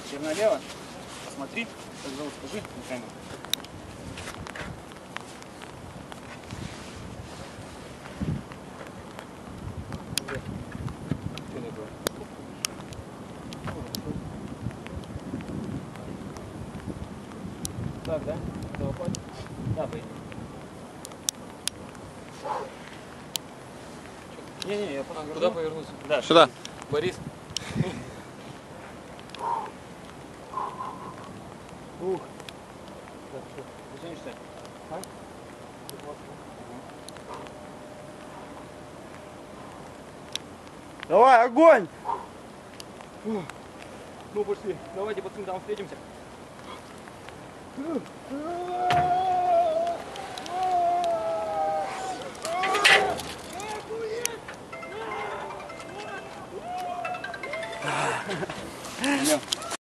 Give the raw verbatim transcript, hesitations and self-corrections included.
Теперь налево. Посмотри. Как зовут, скажи на камеру. Так, да? Да, пойди. Не-не, я поверну. Куда повернуться? Да, Сюда. Борис. Ух. Так, что? Зачем а? Давай, огонь! Фу. Ну, пошли. Давайте, пацаны, там встретимся. Идем.